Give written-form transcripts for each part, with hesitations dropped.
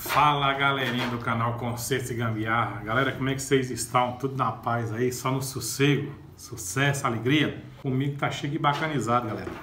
Fala galerinha do canal Concertos e Gambiarra. Galera, como é que vocês estão? Tudo na paz aí? Só no sossego? Sucesso, alegria? Comigo tá cheio de bacanizado, galera.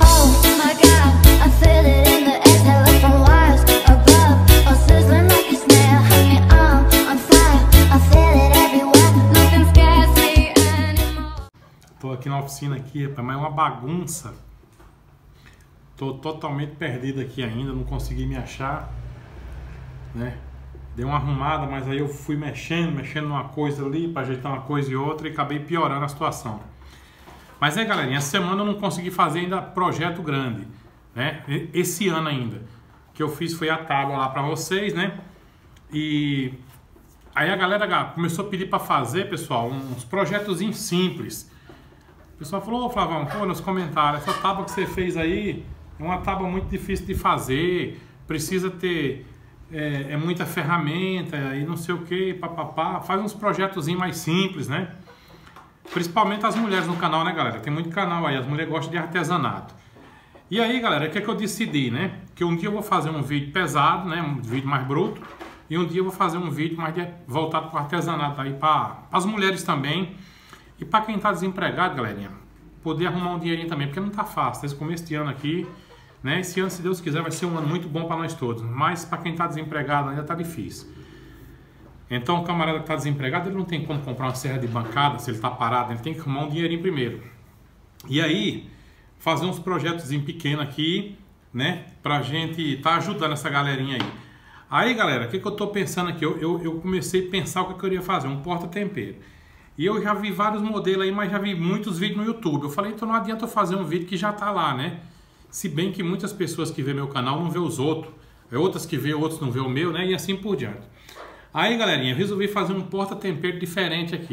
Tô aqui na oficina aqui, rapaz, mas é uma bagunça. Tô totalmente perdido aqui ainda, não consegui me achar, né? Dei uma arrumada, mas aí eu fui mexendo numa coisa ali para ajeitar uma coisa e outra e acabei piorando a situação. Mas é, galerinha, essa semana eu não consegui fazer ainda projeto grande, né? Esse ano ainda. O que eu fiz foi a tábua lá para vocês, né? E aí a galera começou a pedir para fazer, pessoal, uns projetozinhos simples. O pessoal falou: ô Flavão, pô, nos comentários, essa tábua que você fez aí é uma tábua muito difícil de fazer, precisa ter muita ferramenta e não sei o que, papapá. Faz uns projetozinhos mais simples, né? Principalmente as mulheres no canal, né, galera? Tem muito canal aí, as mulheres gostam de artesanato. E aí, galera, o que é que eu decidi, né? Que um dia eu vou fazer um vídeo pesado, né? Um vídeo mais bruto. E um dia eu vou fazer um vídeo mais voltado para o artesanato aí, para as mulheres também. E para quem tá desempregado, galerinha, poder arrumar um dinheirinho também, porque não tá fácil. Esse começo de ano aqui, né? Esse ano, se Deus quiser, vai ser um ano muito bom para nós todos. Mas para quem tá desempregado ainda tá difícil. Então o camarada que tá desempregado, ele não tem como comprar uma serra de bancada, se ele tá parado, ele tem que arrumar um dinheirinho primeiro. E aí, fazer uns projetos pequenos aqui, né? Pra gente tá ajudando essa galerinha aí. Aí, galera, o que eu tô pensando aqui? Eu comecei a pensar o que eu queria fazer, um porta-tempero. E eu já vi vários modelos aí, mas já vi muitos vídeos no YouTube. Eu falei, então não adianta eu fazer um vídeo que já tá lá, né? Se bem que muitas pessoas que vê meu canal não vê os outros. Outras que vê outros não vê o meu, né? E assim por diante. Aí, galerinha, eu resolvi fazer um porta-tempero diferente aqui.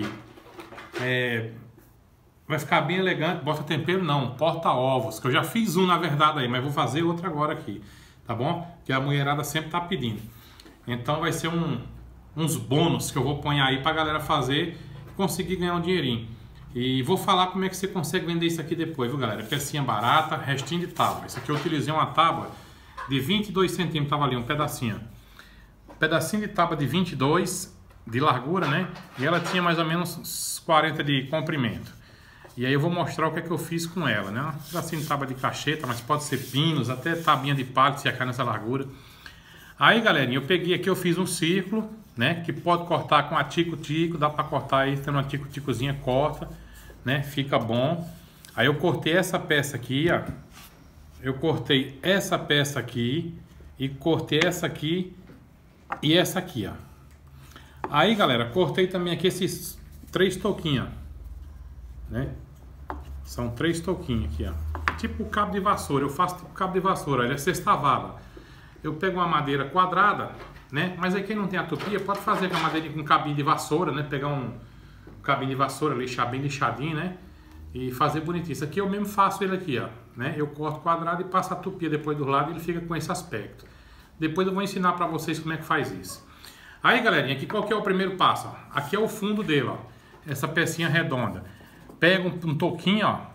Vai ficar bem elegante. Porta-tempero não, porta-ovos. Que eu já fiz um, na verdade, aí. Mas vou fazer outro agora aqui. Tá bom? Que a mulherada sempre tá pedindo. Então vai ser uns bônus que eu vou pôr aí pra galera fazer e conseguir ganhar um dinheirinho. E vou falar como é que você consegue vender isso aqui depois, viu, galera? Pecinha barata, restinho de tábua. Isso aqui eu utilizei uma tábua de 22 centímetros, tava ali, um pedacinho. Um pedacinho de tábua de 22 de largura, né? E ela tinha mais ou menos uns 40 de comprimento. E aí eu vou mostrar o que é que eu fiz com ela, né? Um pedacinho de tábua de cacheta, mas pode ser pinos, até tabinha de palha, se achar nessa largura. Aí, galerinha, eu peguei aqui, eu fiz um círculo, né? Que pode cortar com a tico-tico, dá pra cortar aí, tendo uma tico-ticozinha, corta, né? Fica bom. Aí eu cortei essa peça aqui, ó. Eu cortei essa peça aqui e cortei essa aqui e essa aqui, ó. Aí, galera, cortei também aqui esses 3 toquinhos, né? São 3 toquinhos aqui, ó. Tipo cabo de vassoura, eu faço tipo cabo de vassoura, ele é sextavala. Eu pego uma madeira quadrada, né? Mas aí quem não tem a tupia pode fazer com a madeira com cabinho de vassoura, né? Pegar um cabinho de vassoura, lixar bem lixadinho, né? E fazer bonitinho. Isso aqui eu mesmo faço ele aqui, ó, né? Eu corto quadrado e passo a tupia depois do lado e ele fica com esse aspecto. Depois eu vou ensinar pra vocês como é que faz isso. Aí, galerinha, aqui qual que é o primeiro passo? Ó? Aqui é o fundo dele, ó. Essa pecinha redonda. Pega um toquinho, ó,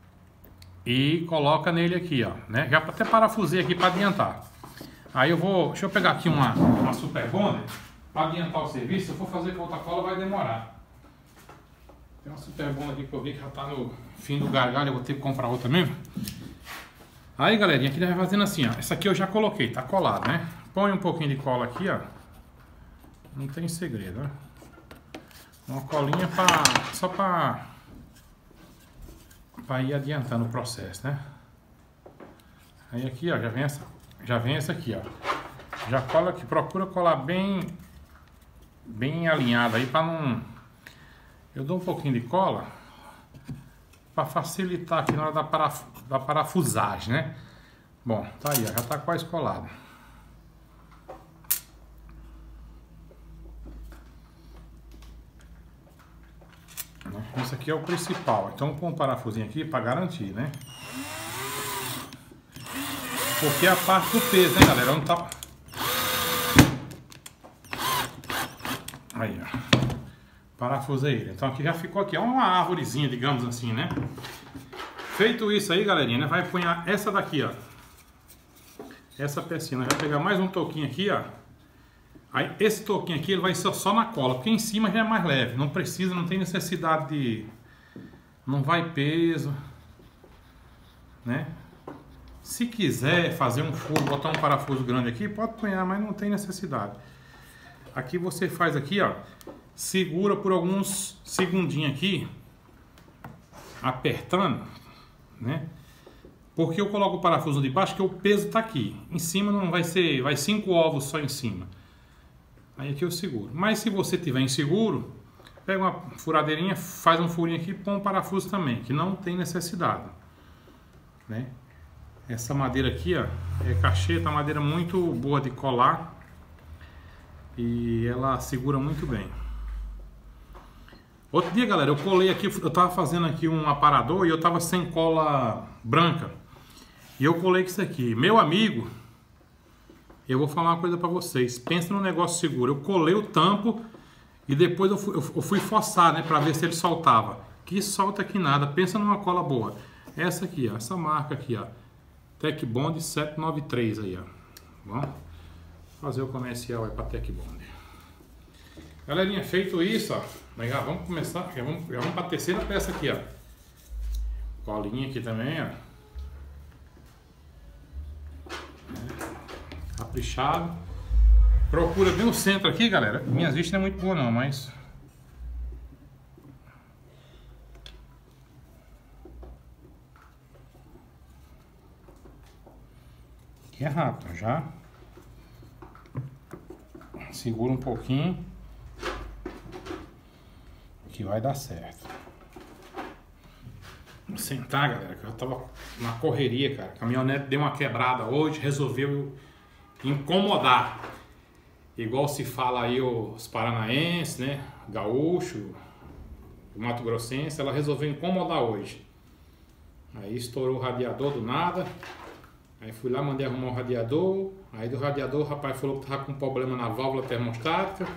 e coloca nele aqui, ó, né? Já até parafusei aqui para adiantar. Aí eu vou, deixa eu pegar aqui uma super bonder para adiantar o serviço. Se eu for fazer com outra cola vai demorar. Tem uma super bonder aqui que eu vi que já tá no fim do gargalho, eu vou ter que comprar outra mesmo. Aí, galerinha, aqui vai fazendo assim, ó. Essa aqui eu já coloquei, tá colado, né? Põe um pouquinho de cola aqui, ó. Não tem segredo, né? Uma colinha só para ir adiantando o processo, né? Aí aqui, ó, já vem essa aqui, ó. Já cola aqui, procura colar bem alinhado aí para não... Eu dou um pouquinho de cola para facilitar aqui na hora da parafusagem, né? Bom, tá aí, ó, já tá quase colado. Esse aqui é o principal. Então põe um parafusinho aqui para garantir, né? Porque é a parte do peso, né, galera? Não tá... Aí, ó. Parafusei ele. Então aqui já ficou aqui. É uma árvorezinha, digamos assim, né? Feito isso aí, galerinha, né? Vai punhar essa daqui, ó. Essa pecinha. Vai pegar mais um toquinho aqui, ó. Aí esse toquinho aqui ele vai ser só na cola, porque em cima já é mais leve. Não precisa, não tem necessidade de... Não vai peso, né? Se quiser fazer um furo, botar um parafuso grande aqui, pode punhar, mas não tem necessidade. Aqui você faz aqui, ó, segura por alguns segundinhos aqui, apertando, né? Porque eu coloco o parafuso de baixo, que o peso tá aqui. Em cima não vai ser, vai 5 ovos só em cima. Aí aqui eu seguro. Mas se você tiver inseguro, pega uma furadeirinha, faz um furinho aqui e põe um parafuso também, que não tem necessidade, né? Essa madeira aqui, ó, é cacheta, uma madeira muito boa de colar e ela segura muito bem. Outro dia, galera, eu colei aqui, eu tava fazendo aqui um aparador e eu tava sem cola branca e eu colei com isso aqui. Meu amigo, eu vou falar uma coisa pra vocês, pensa no negócio seguro. Eu colei o tampo e depois eu fui forçar, né, pra ver se ele soltava. Que solta aqui nada, pensa numa cola boa. Essa aqui, ó, essa marca aqui, ó. Tech Bond 793 aí, ó. Vamos fazer o comercial aí para Tech Bond. Galerinha, feito isso, ó, nós já vamos começar, já vamos para a terceira peça aqui, ó. Colinha aqui também, ó. Caprichado. Procura bem o centro aqui, galera. Minhas vistas não é muito boa não, mas... Aqui é rápido, já segura um pouquinho que vai dar certo. Vou sentar, galera, que eu tava na correria, cara. A caminhonete deu uma quebrada hoje, resolveu incomodar. Igual se fala aí os paranaenses, né? Gaúcho, o Mato Grossense, ela resolveu incomodar hoje. Aí estourou o radiador do nada. Aí fui lá, mandei arrumar o radiador. Aí do radiador o rapaz falou que tava com problema na válvula termostática.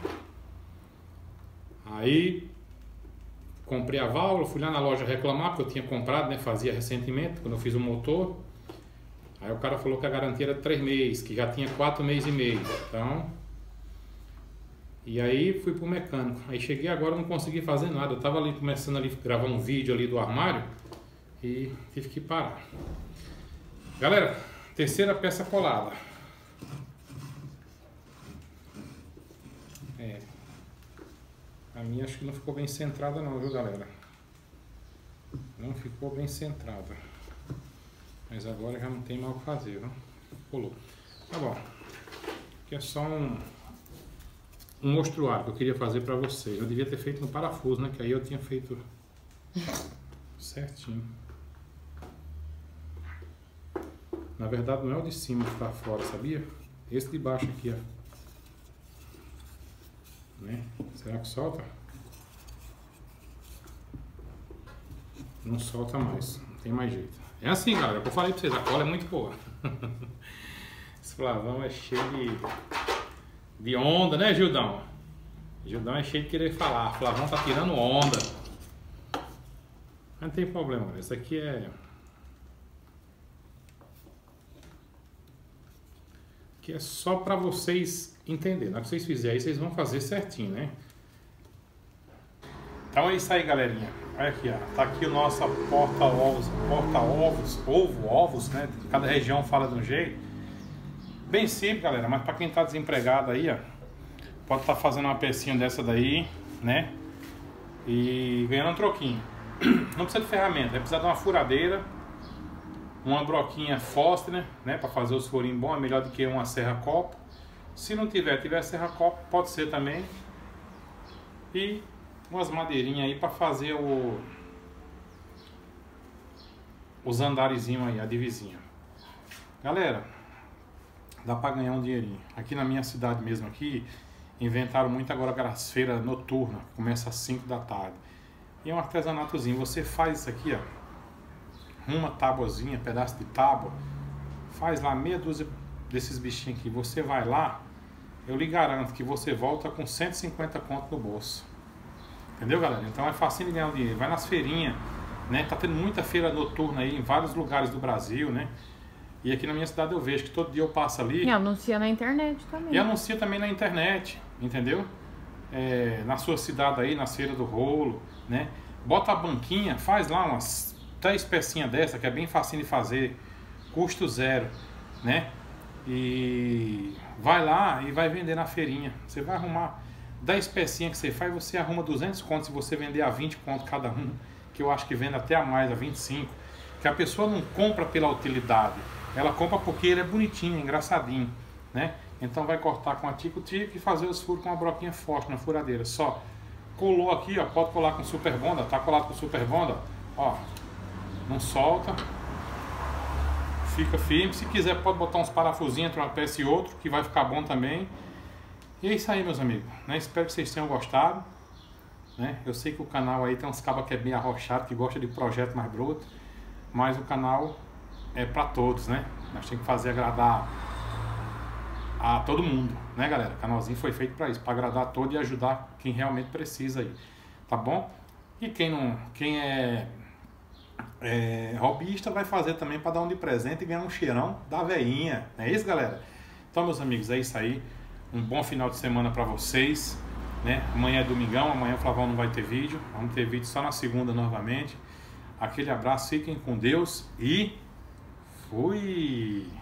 Aí comprei a válvula, fui lá na loja reclamar, porque eu tinha comprado, né? Fazia recentemente, quando eu fiz o motor. Aí o cara falou que a garantia era 3 meses, que já tinha 4 meses e meio. Então... E aí fui pro mecânico. Aí cheguei agora, não consegui fazer nada. Eu tava ali começando ali a gravar um vídeo ali do armário e tive que parar. Galera, terceira peça colada. A minha acho que não ficou bem centrada não, viu, galera? Não ficou bem centrada. Mas agora já não tem mal o que fazer, viu? Colou. Tá bom. Aqui é só um mostruário que eu queria fazer pra vocês. Eu devia ter feito no parafuso, né? Que aí eu tinha feito certinho. Na verdade não é o de cima que tá fora, sabia? Esse de baixo aqui, ó. Né? Será que solta? Não solta mais, não tem mais jeito. É assim, galera, que eu falei pra vocês, a cola é muito boa. Esse Flavão é cheio de onda, né, Gildão? Gildão é cheio de querer falar. Flavão tá tirando onda. Mas não tem problema, esse aqui é... Que é só para vocês entenderem. Na hora que vocês fizerem aí, vocês vão fazer certinho, né? Então é isso aí, galerinha. Olha aqui, ó. Tá aqui o nosso ovos, né? Cada região fala de um jeito. Bem simples, galera. Mas para quem tá desempregado aí, ó, pode estar fazendo uma pecinha dessa daí, né? E ganhando um troquinho. Não precisa de ferramenta, vai precisar de uma furadeira, uma broquinha Foster, né? Para fazer os furinhos bons, é melhor do que uma serra-copo. Se não tiver serra-copo, pode ser também. E umas madeirinhas aí para fazer os andarezinhos aí, a divisinha. Galera, dá para ganhar um dinheirinho. Aqui na minha cidade mesmo aqui, inventaram muito agora aquelas feiras noturnas, que começa às 5 da tarde. E é um artesanatozinho, você faz isso aqui, ó. Uma tábuazinha, pedaço de tábua, faz lá meia dúzia desses bichinhos aqui, você vai lá, eu lhe garanto que você volta com 150 conto no bolso. Entendeu, galera? Então é fácil de ganhar um dinheiro. Vai nas feirinhas, né? Tá tendo muita feira noturna aí em vários lugares do Brasil, né? E aqui na minha cidade eu vejo que todo dia eu passo ali. E anuncia na internet também. E anuncia também na internet, entendeu? Na sua cidade aí, na Feira do Rolo, né? Bota a banquinha, faz lá umas 3 pecinhas dessa, que é bem facinho de fazer, custo zero, né? E vai lá e vai vender na feirinha. Você vai arrumar 10 pecinhas que você faz, você arruma 200 contos se você vender a 20 contos cada um, que eu acho que vende até a mais, a 25. Que a pessoa não compra pela utilidade, ela compra porque ele é bonitinho, é engraçadinho, né? Então vai cortar com a tico-tico e fazer os furos com uma broquinha forte na furadeira. Só colou aqui, ó, pode colar com Super Bond, tá colado com Super Bond, ó, não solta, fica firme. Se quiser pode botar uns parafusinhos entre uma peça e outra, que vai ficar bom também. E é isso aí, meus amigos, né? Espero que vocês tenham gostado, né? Eu sei que o canal aí tem uns cabas que é bem arrochado, que gosta de projeto mais bruto, mas o canal é para todos, né? Nós temos que fazer agradar a todo mundo, né, galera? O canalzinho foi feito para isso, para agradar a todos e ajudar quem realmente precisa aí, tá bom? E quem é hobbyista vai fazer também para dar um de presente e ganhar um cheirão da veinha, não é isso, galera? Então, meus amigos, é isso aí. Um bom final de semana para vocês, né? Amanhã é domingão, amanhã o Flavão não vai ter vídeo, vamos ter vídeo só na segunda novamente. Aquele abraço, fiquem com Deus e fui!